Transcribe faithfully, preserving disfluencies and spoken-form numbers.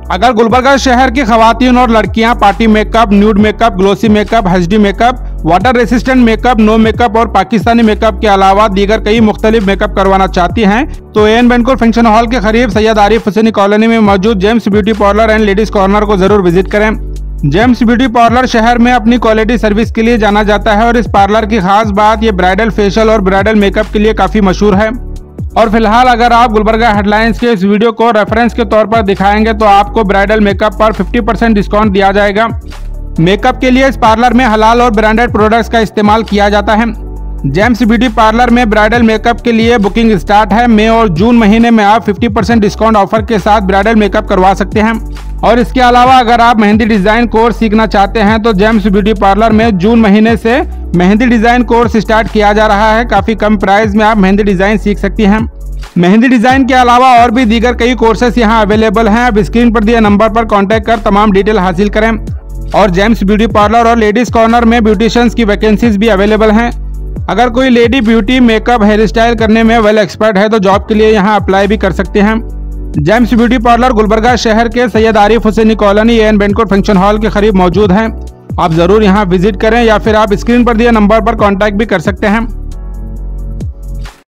अगर गुलबर्गा शहर की खवातीन और लड़कियां party makeup, nude makeup, glossy makeup, HD makeup, water resistant makeup, no makeup और पाकिस्तानी मेकअप के अलावा दीगर कई मुख्तलिफ मेकअप करवाना चाहती हैं तो एन बैंकुर फंक्शन हॉल के करीब सैयद आरिफ हुसैनी कॉलोनी में मौजूद Gems beauty parlour and ladies corner को जरूर विजिट करें। जेम्स ब्यूटी पार्लर शहर में अपनी क्वालिटी सर्विस के लिए जाना जाता है और इस पार्लर की खास बात ये ब्राइडल फेशियल और ब्राइडल मेकअप के लिए काफी मशहूर है। और फिलहाल अगर आप गुलबर्गा हेडलाइंस के इस वीडियो को रेफरेंस के तौर पर दिखाएंगे तो आपको ब्राइडल मेकअप पर पचास परसेंट डिस्काउंट दिया जाएगा। मेकअप के लिए इस पार्लर में हलाल और ब्रांडेड प्रोडक्ट्स का इस्तेमाल किया जाता है। जेम्स ब्यूटी पार्लर में ब्राइडल मेकअप के लिए बुकिंग स्टार्ट है। मई और जून महीने में आप पचास परसेंट डिस्काउंट ऑफर के साथ ब्राइडल मेकअप करवा सकते हैं। और इसके अलावा अगर आप मेहंदी डिजाइन कोर्स सीखना चाहते हैं तो जेम्स ब्यूटी पार्लर में जून महीने से मेहंदी डिजाइन कोर्स स्टार्ट किया जा रहा है। काफी कम प्राइस में आप मेहंदी डिजाइन सीख सकती हैं। मेहंदी डिजाइन के अलावा और भी दीगर कई कोर्सेस यहाँ अवेलेबल हैं। अब स्क्रीन पर दिए नंबर पर कांटेक्ट कर तमाम डिटेल हासिल करें। और जेम्स ब्यूटी पार्लर और लेडीज कॉर्नर में ब्यूटिशियंस की वैकेंसीज भी अवेलेबल हैं। अगर कोई lady beauty makeup hair style करने में वेल एक्सपर्ट है तो जॉब के लिए यहाँ अप्लाई भी कर सकते हैं। जेम्स ब्यूटी पार्लर गुलबर्गा शहर के Syed Arif Husaini colony N Bankur function hall के करीब मौजूद है। आप जरूर यहाँ विजिट करें या फिर आप स्क्रीन पर दिए नंबर पर कांटेक्ट भी कर सकते हैं।